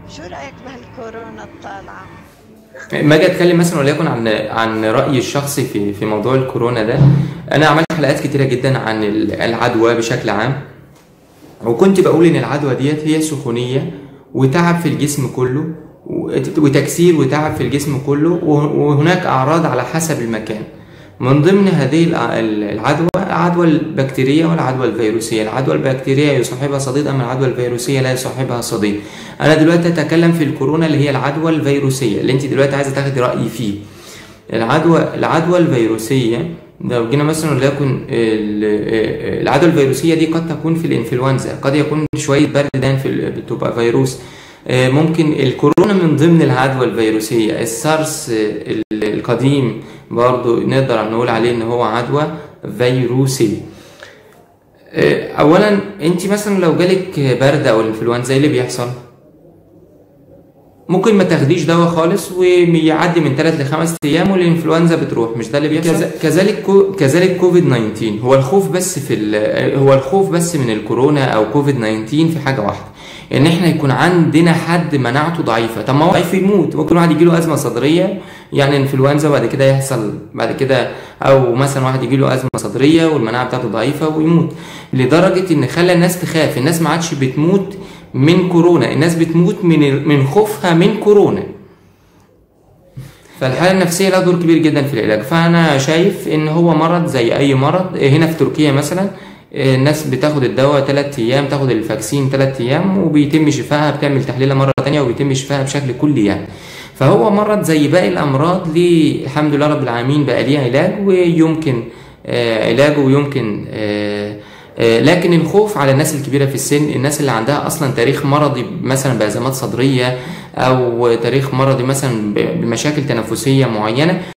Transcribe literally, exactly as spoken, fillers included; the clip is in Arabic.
شو رأيك بهالكورونا الطالعة؟ ما اجي اتكلم مثلا وليكن عن عن رايي الشخصي في في موضوع الكورونا ده. انا عملت حلقات كتيره جدا عن ال- العدوى بشكل عام، وكنت بقول ان العدوى ديت هي سخونيه وتعب في الجسم كله، وت- وتكسير وتعب في الجسم كله، وه- وهناك اعراض على حسب المكان. من ضمن هذه الع- ال- العدوى العدوى البكتيرية والعدوى الفيروسية. العدوى البكتيرية يصاحبها صديد، أما العدوى الفيروسية لا يصاحبها صديد. أنا دلوقتي أتكلم في الكورونا اللي هي العدوى الفيروسية اللي أنت دلوقتي عايزة تاخدي رأيي فيه. العدوى العدوى الفيروسية، لو جينا مثلا وليكن ال- العدوى الفيروسية دي قد تكون في الإنفلونزا، قد يكون شوية برد دان في ال- بتبقى فيروس. آه، ممكن الكورونا من ضمن العدوى الفيروسية. السارس آه، ال- القديم برضو نقدر نقول عليه ان هو عدوى فيروسية. آه، اولا انت مثلا لو جالك برد او الانفلونزا ايه اللي بيحصل؟ ممكن ما تاخديش دواء خالص ويعدي من ثلاث لخمس ايام والانفلونزا بتروح، مش ده اللي بيحصل؟ كذ- كذلك كو كذلك كوفيد تسعتاشر. هو الخوف بس في ال- هو الخوف بس من الكورونا او كوفيد تسعتاشر في حاجه واحده، ان احنا يكون عندنا حد مناعته ضعيفه. طب ما هو ضعيف يموت، ممكن واحد يجيله ازمه صدريه يعني انفلونزا وبعد كده يحصل بعد كده، او مثلا واحد يجيله ازمه صدريه والمناعه بتاعته ضعيفه ويموت. لدرجه ان خلى الناس تخاف. الناس ما عادش بتموت من كورونا، الناس بتموت من من خوفها من كورونا. فالحالة النفسية لها دور كبير جدا في العلاج. فأنا شايف إن هو مرض زي أي مرض. هنا في تركيا مثلا الناس بتاخد الدواء تلات أيام، تاخد الفاكسين تلات أيام وبيتم شفائها، بتعمل تحليلة مرة تانية وبيتم شفائها بشكل كلي يعني. فهو مرض زي باقي الأمراض، ليه الحمد لله رب العالمين بقى ليه علاج، ويمكن آه علاجه، ويمكن آه آه، لكن الخوف على الناس الكبيرة في السن، الناس اللي عندها أصلا تاريخ مرضي مثلا بأزمات صدرية، أو تاريخ مرضي مثلا بمشاكل تنفسية معينة،